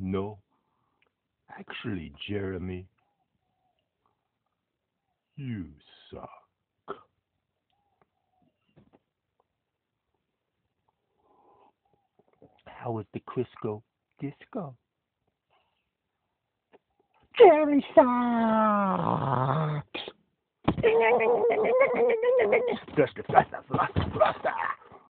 No, actually, Jeremy, you suck. How was the Crisco disco? Jeremy sucks. Just